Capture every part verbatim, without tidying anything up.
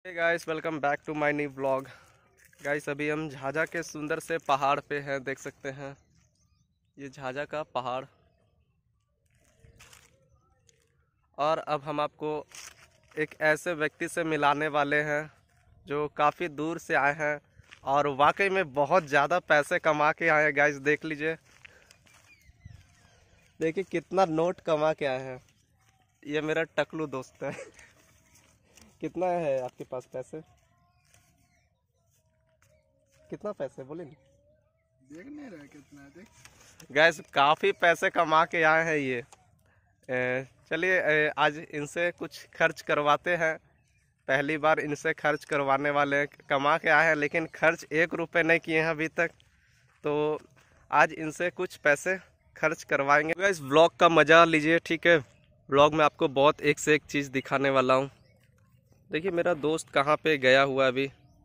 Hey guys, welcome back to my new blog. Guys, अभी हम झाझा के सुंदर से पहाड़ पे हैं, देख सकते हैं ये झाझा का पहाड़। और अब हम आपको एक ऐसे व्यक्ति से मिलाने वाले हैं जो काफ़ी दूर से आए हैं और वाकई में बहुत ज़्यादा पैसे कमा के आए हैं। गाइस देख लीजिए, देखिए कितना नोट कमा के आए हैं। ये मेरा टकलू दोस्त है। कितना है आपके पास पैसे? कितना पैसे बोले नहीं? देख नहीं रहा कितना है, देख। गैस काफ़ी पैसे कमा के आए हैं ये। ए, चलिए, ए, आज इनसे कुछ खर्च करवाते हैं। पहली बार इनसे खर्च करवाने वाले हैं। कमा के आए हैं लेकिन खर्च एक रुपए नहीं किए हैं अभी तक, तो आज इनसे कुछ पैसे खर्च करवाएंगे। गैस व्लॉग का मज़ा लीजिए, ठीक है। व्लॉग में आपको बहुत एक से एक चीज़ दिखाने वाला हूँ। देखिए मेरा दोस्त कहाँ पे गया हुआ अभी,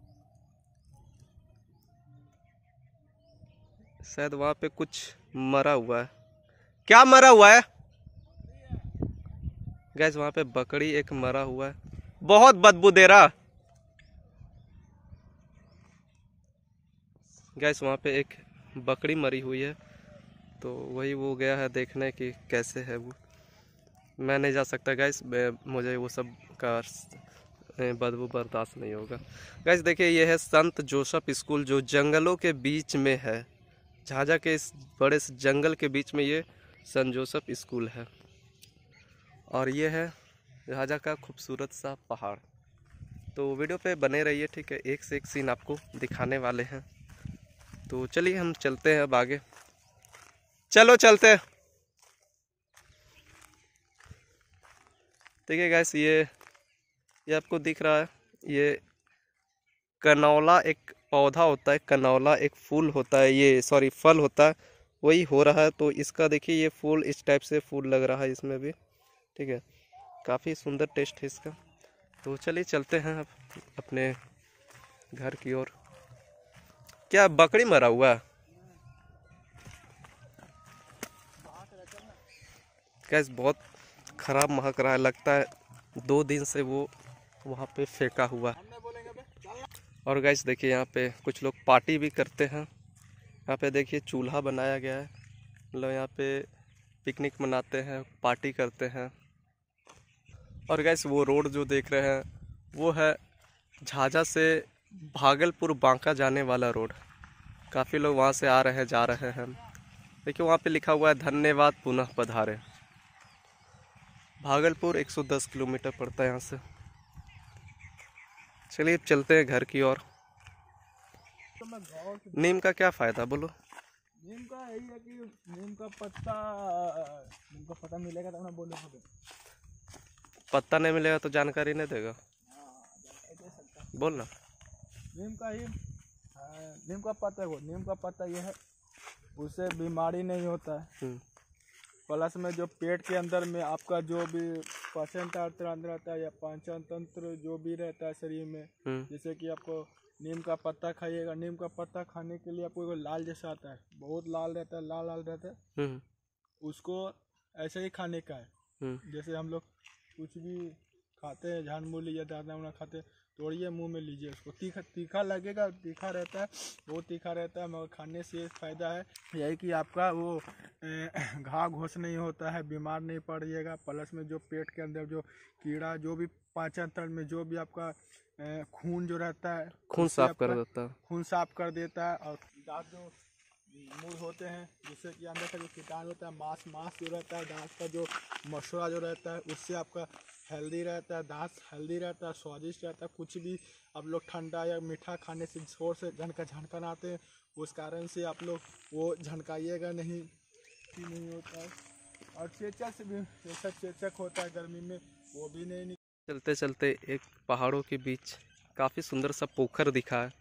शायद वहाँ पे कुछ मरा हुआ है। क्या मरा हुआ है? गैस वहाँ पे बकरी एक मरा हुआ है, बहुत बदबू दे रहा। गैस वहाँ पे एक बकरी मरी हुई है, तो वही वो गया है देखने कि कैसे है वो। मैं नहीं जा सकता गैस, मुझे वो सब का बदबू बर्दाश्त नहीं होगा। गैस देखिए, ये है संत जोसेफ स्कूल जो जंगलों के बीच में है। झाझा के इस बड़े से जंगल के बीच में ये संत जोसेफ स्कूल है। और ये है झाझा का खूबसूरत सा पहाड़। तो वीडियो पे बने रहिए, ठीक है। एक से एक सीन आपको दिखाने वाले हैं। तो चलिए हम चलते हैं अब आगे। चलो चलते हैं। देखिए गाइस, ये ये आपको दिख रहा है, ये कनौला एक पौधा होता है, कनौला एक फूल होता है, ये सॉरी फल होता है, वही हो रहा है। तो इसका देखिए, ये फूल इस टाइप से फूल लग रहा है इसमें भी, ठीक है। काफ़ी सुंदर टेस्ट है इसका। तो चलिए चलते हैं अब अपने घर की ओर। क्या बकरी मरा हुआ है? गैस बहुत खराब महक रहा है, लगता है दो दिन से वो वहाँ पे फेंका हुआ है। और गैस देखिए, यहाँ पे कुछ लोग पार्टी भी करते हैं। यहाँ पे देखिए चूल्हा बनाया गया है, मतलब यहाँ पे पिकनिक मनाते हैं, पार्टी करते हैं। और गैस वो रोड जो देख रहे हैं वो है झाझा से भागलपुर बांका जाने वाला रोड। काफ़ी लोग वहाँ से आ रहे हैं, जा रहे हैं। देखिए वहाँ पे लिखा हुआ है धन्यवाद पुनः पधारे। भागलपुर एक सौ दस किलोमीटर पड़ता है यहाँ से। चलिए चलते हैं घर की ओर। तो मैं गाँव से नीम का क्या फ़ायदा बोलो? नीम का यही है कि नीम का पत्ता नीम का पत्ता मिलेगा तो मैं बोले तो पत्ता नहीं मिलेगा तो जानकारी नहीं देगा? हाँ, दे सकता है। बोल ना। नीम का ही हाँ, नीम का पत्ता है वो नीम का पत्ता ये है, उससे बीमारी नहीं होता है। प्लस में जो पेट के अंदर में आपका जो भी पाचन तंत्र अंदर रहता है या पाचन तंत्र जो भी रहता है शरीर में, जैसे कि आपको नीम का पत्ता खाइएगा, नीम का पत्ता खाने के लिए आपको एक लाल जैसा आता है, बहुत लाल रहता है, लाल लाल रहता है, उसको ऐसे ही खाने का है। जैसे हम लोग कुछ भी खाते हैं, झान मूली या दाना वाना खाते हैं, तोड़िए मुंह में लीजिए, उसको तीखा तीखा लगेगा, तीखा रहता है, बहुत तीखा रहता है, मगर खाने से फ़ायदा है यही कि आपका वो घाव घोष नहीं होता है, बीमार नहीं पड़िएगा। प्लस में जो पेट के अंदर जो कीड़ा, जो भी पाचन तंत्र में जो भी आपका खून जो रहता है, खून साफ कर देता है। खून साफ कर देता है। और दांत जो मूल होते हैं, जिससे कि अंदर का जो कीटाणु होता है, मांस मांस जो रहता है, दांत का जो मसुरा जो रहता है, उससे आपका हेल्दी रहता है, दांत हेल्दी रहता है, स्वादिष्ट रहता है। कुछ भी आप लोग ठंडा या मीठा खाने से जोर से झनका झनकन आते हैं, उस कारण से आप लोग वो झनकाइएगा नहीं, नहीं होता है। और चेचक से भी जैसा चेचक होता है गर्मी में, वो भी नहीं। चलते चलते एक पहाड़ों के बीच काफ़ी सुंदर सा पोखर दिखा है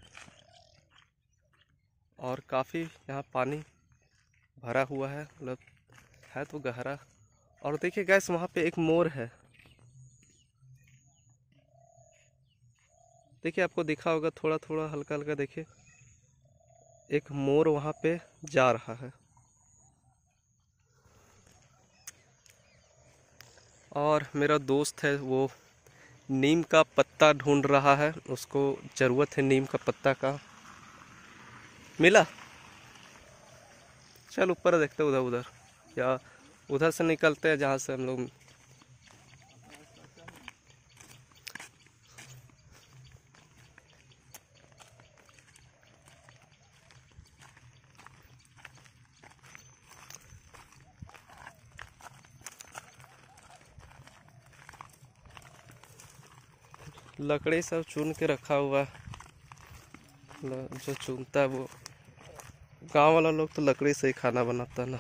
और काफ़ी यहाँ पानी भरा हुआ है, मतलब है तो गहरा। और देखिए गैस, वहाँ पे एक मोर है। देखिए आपको दिखा होगा थोड़ा थोड़ा हल्का हल्का, देखिए एक मोर वहाँ पे जा रहा है। और मेरा दोस्त है वो नीम का पत्ता ढूंढ रहा है, उसको ज़रूरत है नीम का पत्ता का। मिला? चल ऊपर देखते उधर उधर, या उधर से निकलते हैं जहाँ से हम लोग। लकड़ी सब चुन के रखा हुआ है, जो चुनता है वो। गांव वाला लोग तो लकड़ी से ही खाना बनाता है ना।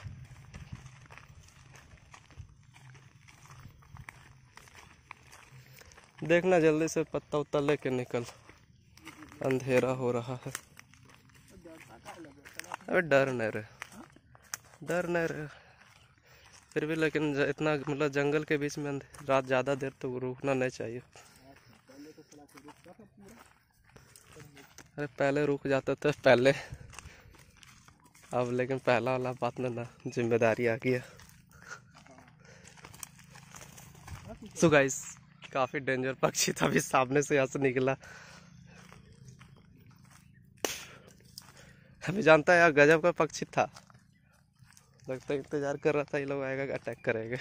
देखना जल्दी से पत्ता उत्ता लेके निकल, अंधेरा हो रहा है। अबे डर नहीं रहे, डर नहीं रहे फिर भी, लेकिन इतना मतलब जंगल के बीच में रात ज़्यादा देर तो रुकना नहीं चाहिए। अरे पहले रुक जाता था पहले, अब लेकिन पहला वाला बात में ना जिम्मेदारी आ गया। सो गाइस, काफी डेंजर पक्षी था, अभी सामने से यहाँ से निकला। अभी जानता है यार, गजब का पक्षी था। लगता है इंतजार कर रहा था ये लोग आएगा अटैक करेंगे।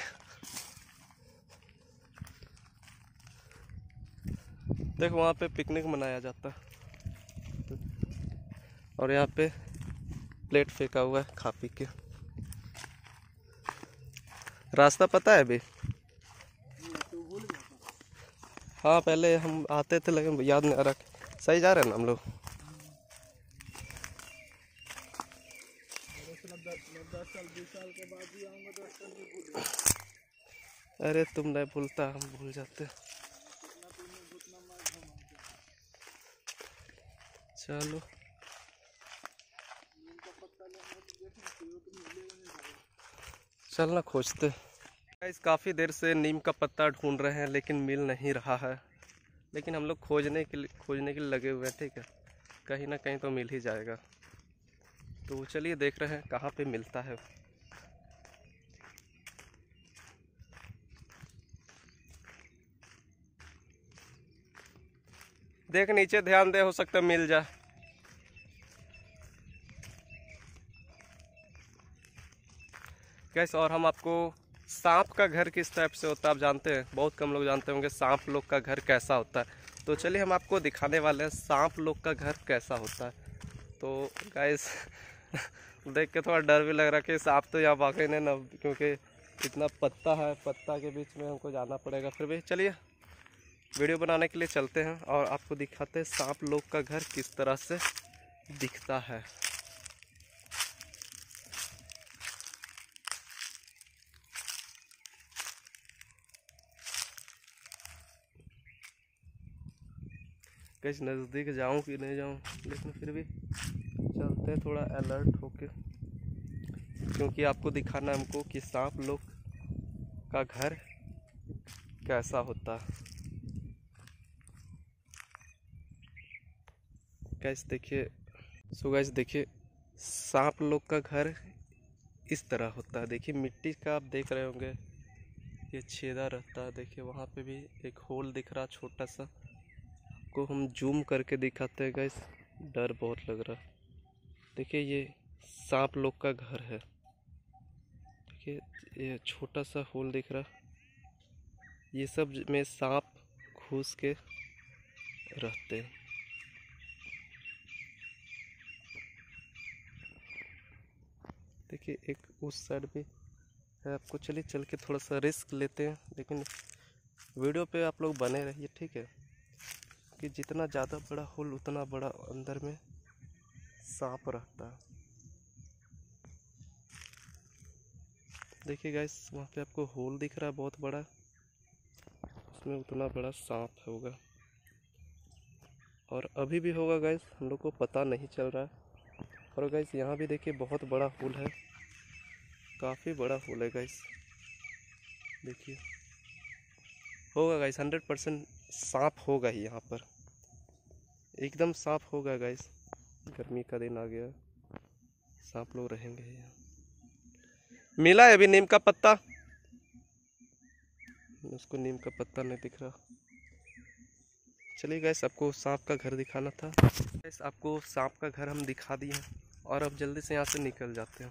देख वहाँ पे पिकनिक मनाया जाता है, और यहाँ पे प्लेट फेंका हुआ है खा पी के। रास्ता पता है अभी? हाँ पहले हम आते थे लेकिन याद नहीं आ रहा। सही जा रहे हैं ना हम लोग? अरे तुम नहीं भूलता, हम भूल जाते। चलो चलना खोजते। गाइस काफ़ी देर से नीम का पत्ता ढूंढ रहे हैं लेकिन मिल नहीं रहा है, लेकिन हम लोग खोजने के लिए खोजने के लिए लगे हुए हैं। ठीक है, कहीं ना कहीं तो मिल ही जाएगा। तो चलिए देख रहे हैं कहाँ पे मिलता है। देख नीचे ध्यान दे, हो सकता है मिल जाए। गैस और हम आपको सांप का घर किस टाइप से होता है आप जानते हैं? बहुत कम लोग जानते होंगे सांप लोग का घर कैसा होता है। तो चलिए हम आपको दिखाने वाले हैं सांप लोग का घर कैसा होता है। तो गाइस देख के थोड़ा डर भी लग रहा है कि सांप तो यहाँ वाकई नहीं ना, क्योंकि इतना पत्ता है, पत्ता के बीच में हमको जाना पड़ेगा। फिर भी चलिए वीडियो बनाने के लिए चलते हैं और आपको दिखाते हैं सांप लोग का घर किस तरह से दिखता है। कैसे नज़दीक जाऊं कि नहीं जाऊं, लेकिन फिर भी चलते हैं थोड़ा अलर्ट होके, क्योंकि आपको दिखाना है हमको कि सांप लोग का घर कैसा होता है। गैस देखिए, सो गैस देखिए सांप लोग का घर इस तरह होता है। देखिए मिट्टी का आप देख रहे होंगे, ये छेदा रहता है। देखिए वहाँ पे भी एक होल दिख रहा छोटा सा, को हम जूम करके दिखाते हैं गाइस, डर बहुत लग रहा। देखिए ये सांप लोग का घर है। देखिए ये छोटा सा होल दिख रहा, ये सब में सांप घुस के रहते हैं। देखिए एक उस साइड भी है। आपको चलिए चल के थोड़ा सा रिस्क लेते हैं, लेकिन वीडियो पे आप लोग बने रहिए, ठीक है? कि जितना ज़्यादा बड़ा होल उतना बड़ा अंदर में सांप रहता है। देखिए गाइस वहाँ पे आपको होल दिख रहा है बहुत बड़ा, उसमें उतना बड़ा सांप होगा, और अभी भी होगा गाइस, हम लोग को पता नहीं चल रहा है। और गाइस यहाँ भी देखिए बहुत बड़ा होल है, काफ़ी बड़ा होल है गाइस। देखिए होगा गाइस, हंड्रेड परसेंट सांप होगा ही यहाँ पर, एकदम सांप होगा गाइस। गर्मी का दिन आ गया, सांप लोग रहेंगे यहाँ। मिला है अभी नीम का पत्ता? उसको नीम का पत्ता नहीं दिख रहा। चलिए गैस, आपको सांप का घर दिखाना था। गैस आपको सांप का घर हम दिखा दिए हैं और अब जल्दी से यहाँ से निकल जाते हैं।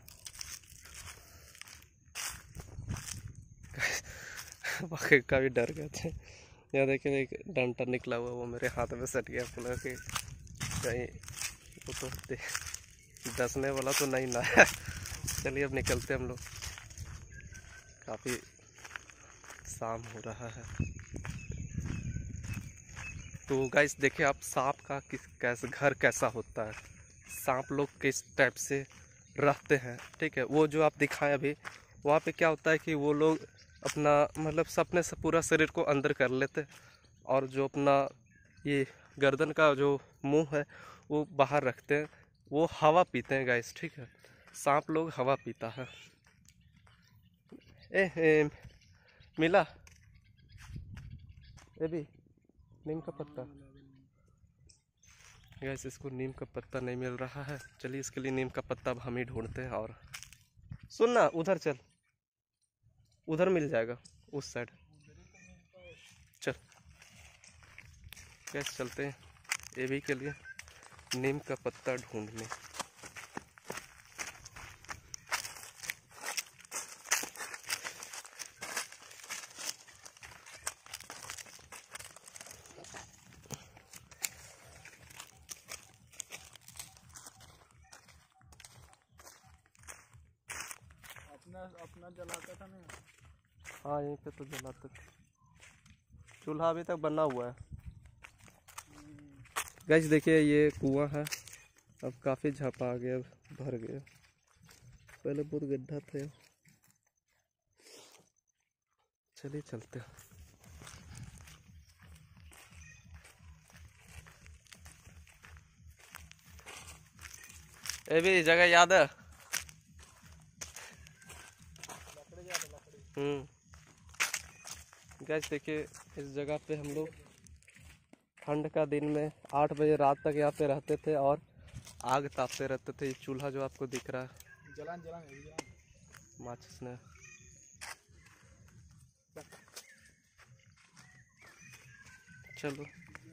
वाकई का भी डर गए थे। यहाँ देखिए एक डंटा निकला हुआ, वो मेरे हाथ में सट गया। बोला कि कहीं वो तो डसने वाला तो नहीं ना है। चलिए अब निकलते हम लोग, काफ़ी शाम हो रहा है। तो गाइस देखिए आप, सांप का किस कैसे घर कैसा होता है, सांप लोग किस टाइप से रहते हैं। ठीक है, वो जो आप दिखाएं अभी, वहाँ पे क्या होता है कि वो लोग अपना मतलब सपने से पूरा शरीर को अंदर कर लेते, और जो अपना ये गर्दन का जो मुंह है वो बाहर रखते हैं। वो हवा पीते हैं गाइस। ठीक है, सांप लोग हवा पीता है। ए, ए मिला ये भी नीम का पत्ता। गाइस इसको नीम का पत्ता नहीं मिल रहा है। चलिए इसके लिए नीम का पत्ता अब हम ही ढूंढते हैं। और सुन ना, उधर चल, उधर मिल जाएगा उस साइड। चल गैस चलते हैं ए बी के लिए नीम का पत्ता ढूंढने। अपना अपना जलाता था ना। हाँ यहीं पे तो जलाते थे, चूल्हा अभी तक बना हुआ है। गाइस देखिए ये कुआं है, अब काफ़ी झापा आ गया, भर गया। पहले बहुत गड्ढा था। चलिए चलते हैं। ये भी जगह याद है? हम्म गाइस देखिए इस जगह पे हम लोग ठंड का दिन में आठ बजे रात तक यहाँ पे रहते थे और आग तापते रहते थे। ये चूल्हा जो आपको दिख रहा है, जलान जलान जलान माचिस ने। चलो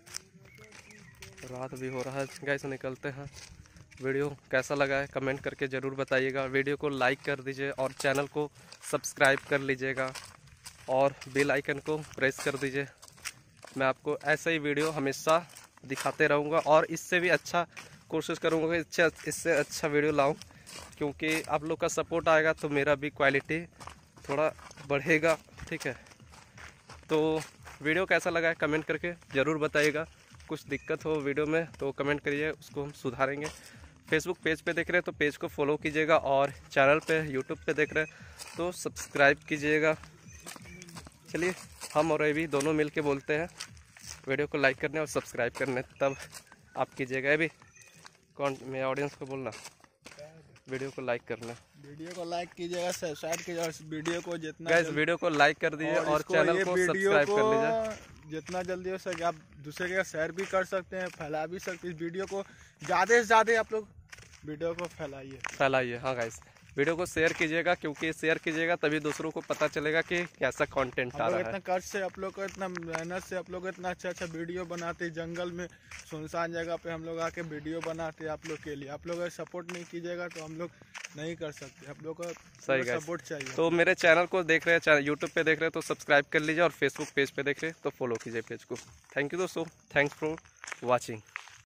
रात भी हो रहा है गाइस, निकलते हैं। वीडियो कैसा लगा है कमेंट करके ज़रूर बताइएगा। वीडियो को लाइक कर दीजिए और चैनल को सब्सक्राइब कर लीजिएगा और बेल आइकन को प्रेस कर दीजिए। मैं आपको ऐसा ही वीडियो हमेशा दिखाते रहूँगा और इससे भी अच्छा कोशिश करूँगा कि इससे इससे अच्छा वीडियो लाऊँ, क्योंकि आप लोग का सपोर्ट आएगा तो मेरा भी क्वालिटी थोड़ा बढ़ेगा। ठीक है, तो वीडियो कैसा लगा है कमेंट करके ज़रूर बताइएगा। कुछ दिक्कत हो वीडियो में तो कमेंट करिए, उसको हम सुधारेंगे। फेसबुक पेज पे देख रहे हैं तो पेज को फॉलो कीजिएगा और चैनल पे यूट्यूब पे देख रहे हैं तो सब्सक्राइब कीजिएगा। चलिए हम और अभी दोनों मिल के बोलते हैं वीडियो को लाइक करने और सब्सक्राइब करने, तब आप कीजिएगा। अभी कौन मेरे ऑडियंस को बोलना वीडियो को लाइक करना, वीडियो को लाइक कीजिएगा, सब्सक्राइब कीजिएगा और वीडियो को जितना गाइस वीडियो को लाइक कर दीजिए और, और चैनल को सब्सक्राइब कर लीजिए। जितना जल्दी हो सके आप दूसरे के शेयर भी कर सकते हैं, फैला भी सकते हैं। इस वीडियो को ज़्यादा से ज़्यादा आप लोग वीडियो को फैलाइए फैलाइए हाँ गाइस, वीडियो को शेयर कीजिएगा, क्योंकि शेयर कीजिएगा तभी दूसरों को पता चलेगा कि कैसा कंटेंट आ रहा है। इतना कष्ट से आप लोग को, इतना मेहनत से आप लोग इतना अच्छा अच्छा वीडियो बनाते, जंगल में सुनसान जगह पे हम लोग आके वीडियो बनाते आप लोग के लिए। आप लोग अगर सपोर्ट नहीं कीजिएगा तो हम लोग नहीं कर सकते। आप लोग को सही सपोर्ट चाहिए। तो मेरे चैनल को देख रहे हैं, यूट्यूब पे देख रहे हैं तो सब्सक्राइब कर लीजिए और फेसबुक पेज पे देख रहे हैं तो फॉलो कीजिए पेज को। थैंक यू दोस्तों, थैंक्स फॉर वॉचिंग।